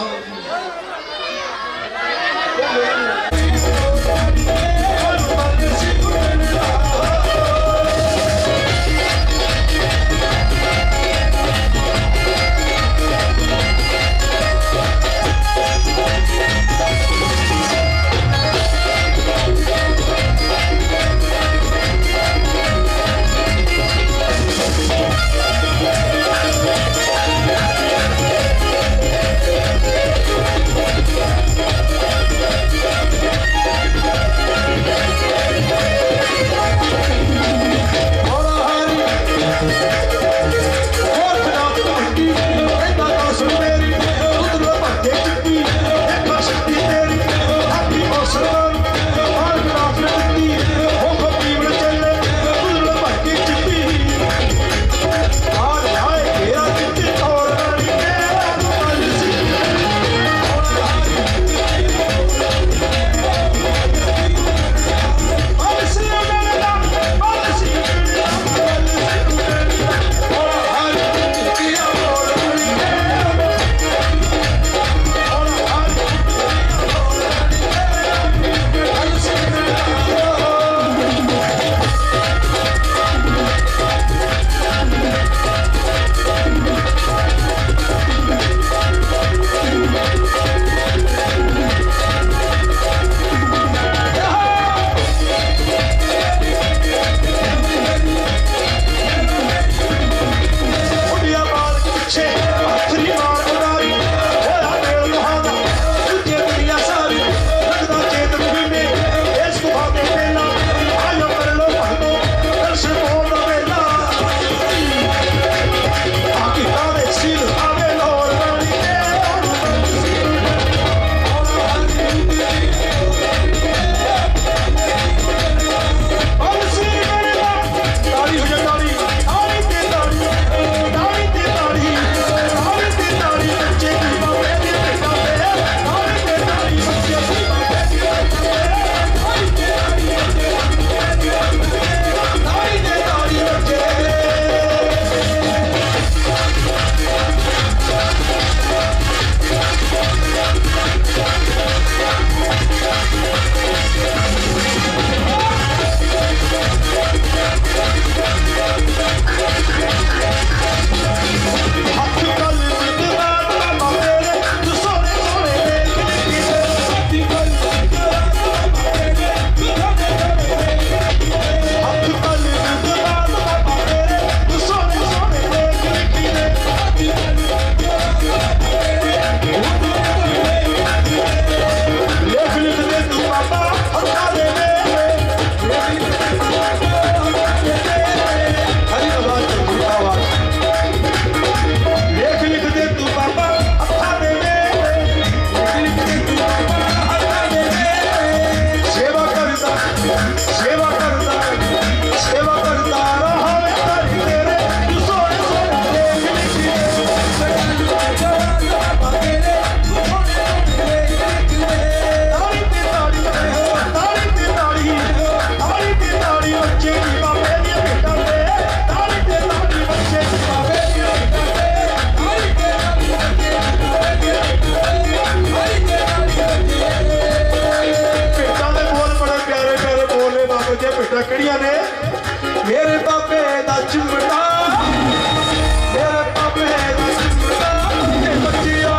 मेरा कड़िया ने मेरे बाबे दा चिमटा मेरे बाबे दा चिमटा ते बच्चिया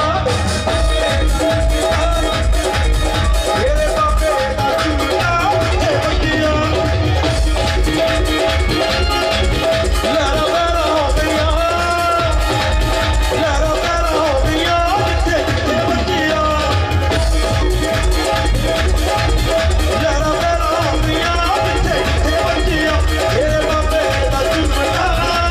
मेरे बाबे दा चिमटा ते बच्चिया लहरा लहरा हो गया लहरा लहरा हो गया ते बच्चिया लहरा लहरा हो गया ते बच्चिया मेरे बाबे दा चिमटा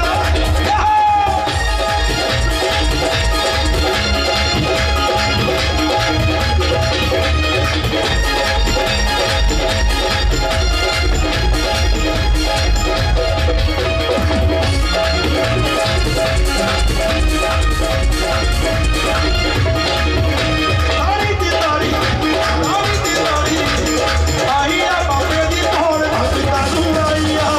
तारी दी तारी आईया बाबे दी भोर भगता सुनाईया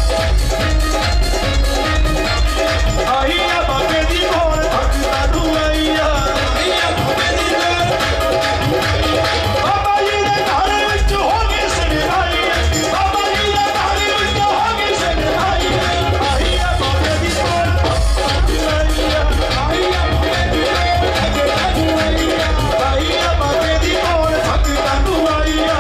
आईया बाबे दी भोर भगता सुनाईया बाबा जी दे घर विच हो गई सगाई बाबा जी दे घर विच हो गई सगाई आईया बाबे दी भोर भगता सुनाईया आईया बाबे दी भोर भगता सुनाईया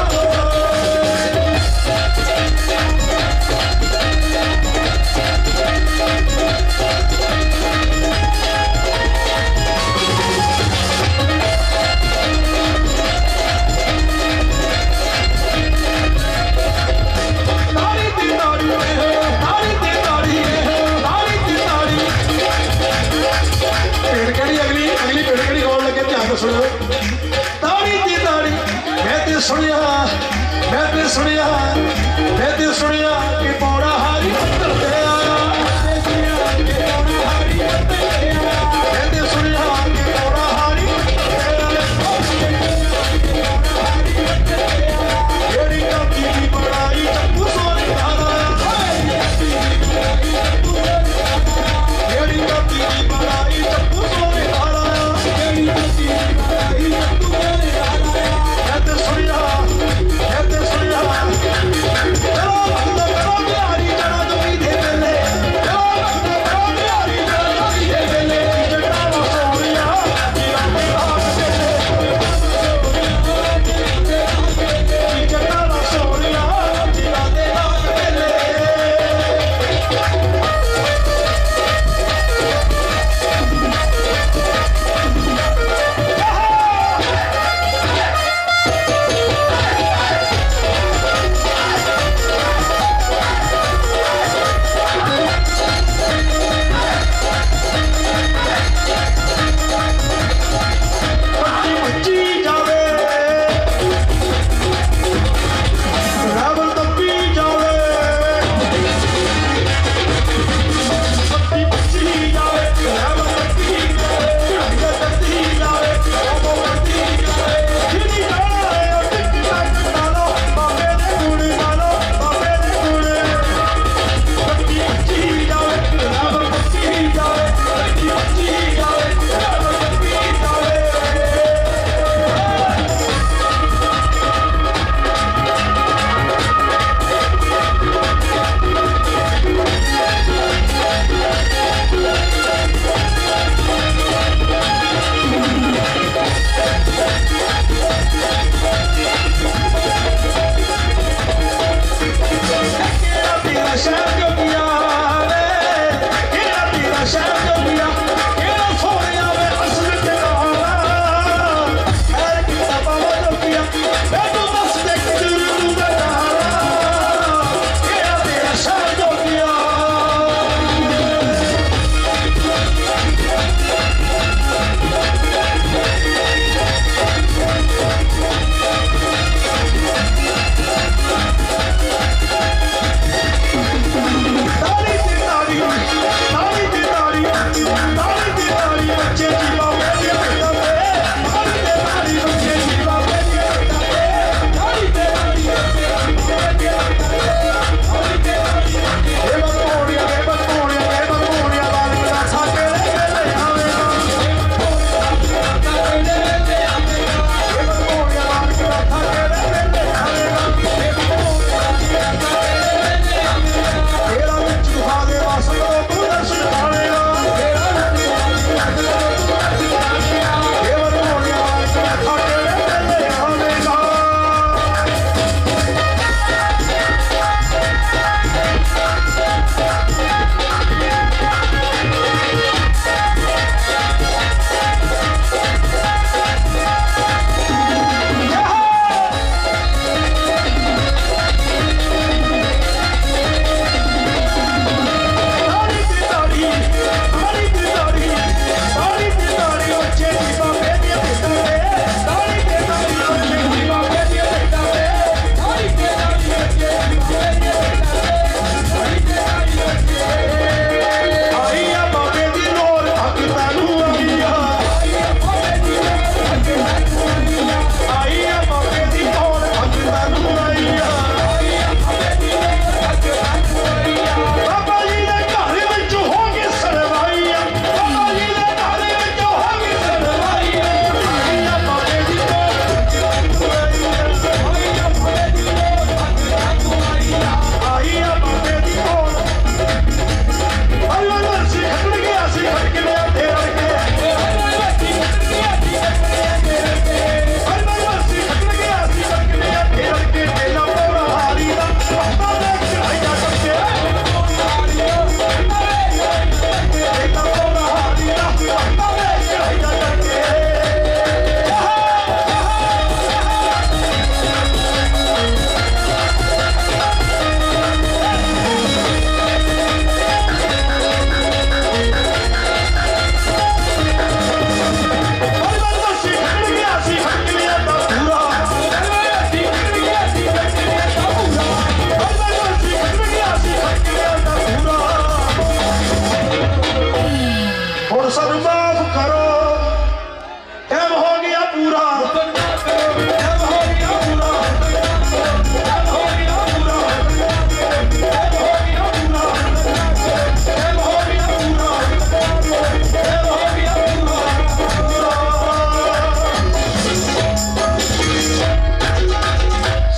तारी दी तारी तारी दी तारी तारी दी तारी पेड़ कड़ी अगली अगली पेड़ कड़ी गाउन लगे ध्यान से सुनो तारी दी तारी मैं ते सुनिया कि पौड़ा हारी अंदर ते आया मैं ते सुनिया कि पौड़ा हारी जेड़ी काकी दी बड़ाई चप्पू सोने धारा जेड़ी काकी दी बड़ाई चप्पू सोने धारा मैं ते सुनिया चलो बंदा करो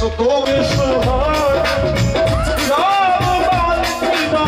सो दो सुहाग राम बालिकी ना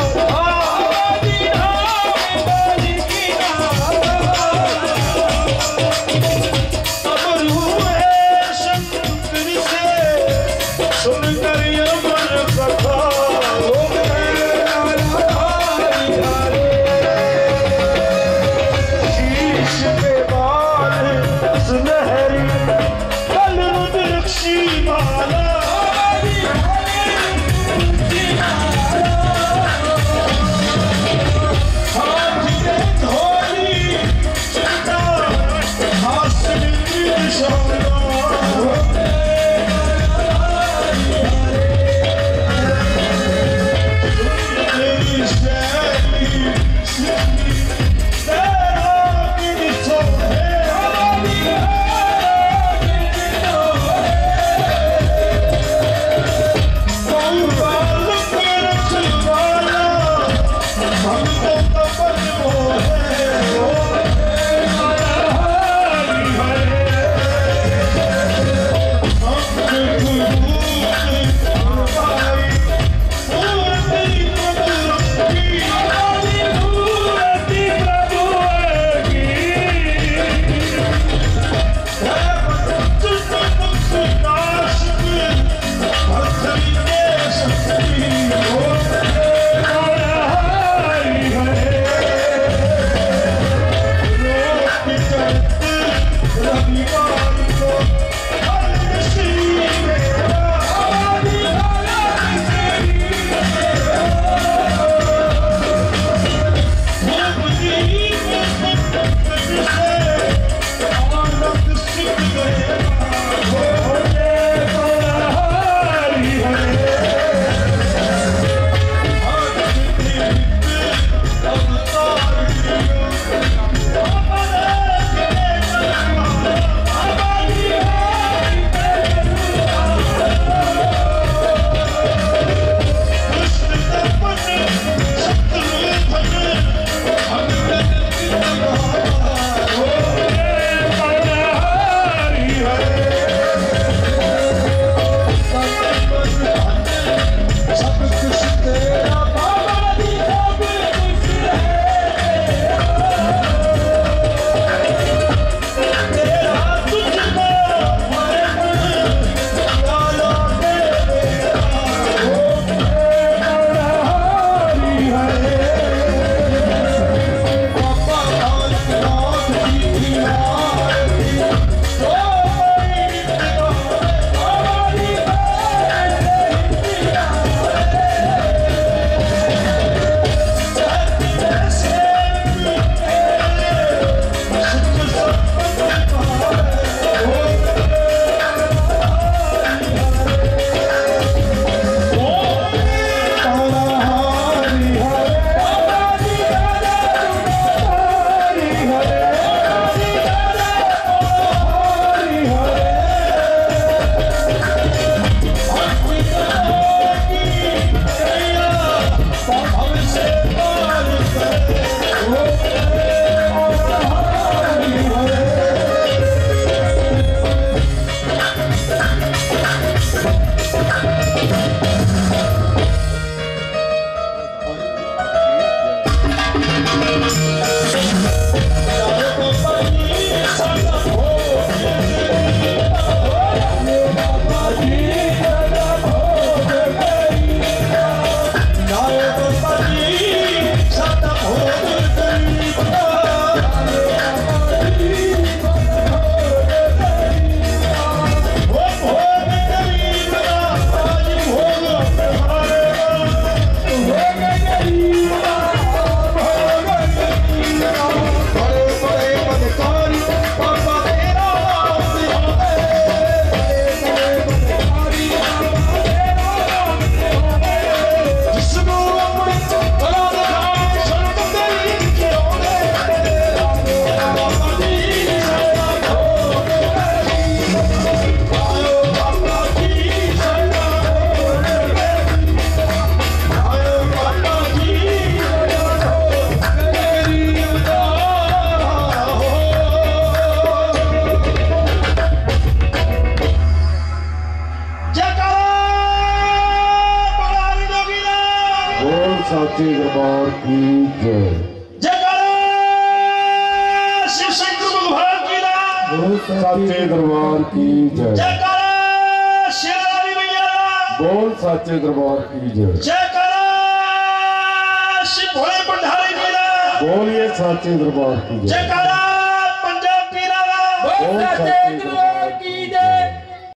साचे दरबार की जय। जयकारा शिव शंकर भगवान की ना। बोल साचे दरबार की जय। जयकारा शेरावाली मैया ना। बोल साचे दरबार की जय। जयकारा शिव भोले भंडारी की ना। बोलिए साचे दरबार की जय। जयकारा